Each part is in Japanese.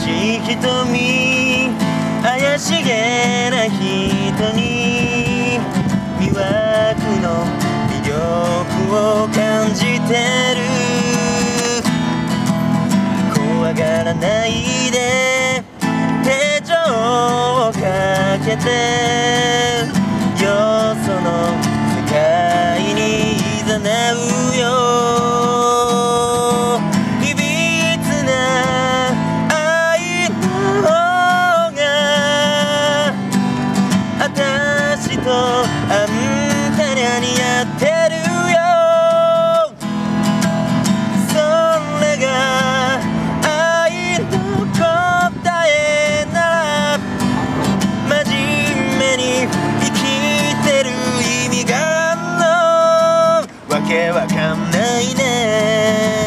しい瞳、怪しげな人に魅惑の魅力を感じてる。怖がらないで手錠をかけてよその世界に誘うよ。いびつな愛の方があたしとあんたに似合ってるよ。それが愛の答えなら真面目に生きてる意味があんのわけわかんないね。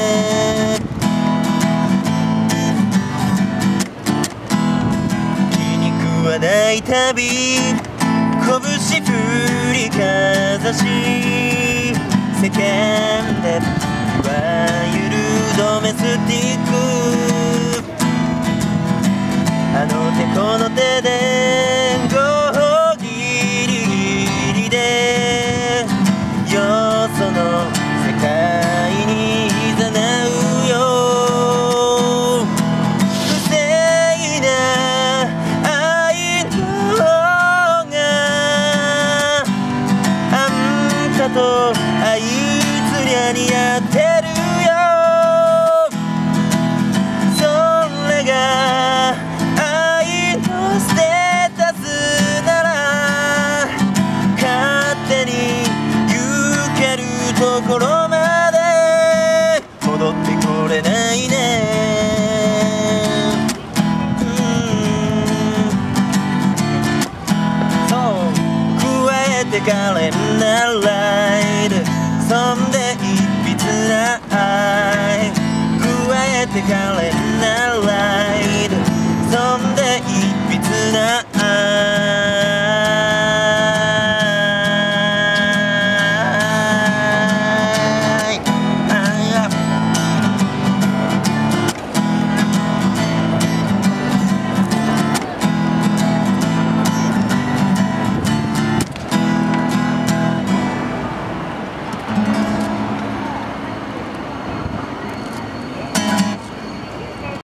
気に食わないたび拳振りかざし世間でいわゆるドメスティック、あの手この手でごギリギリでよその世界に誘うよ。不正な愛の方があんたとあいつりゃ似合ってるよ。それが愛のステータスなら勝手に行けるところまで戻ってこれないね。そう加えてカレンダーライド、そんで一筆な愛加えてカレンダーライド、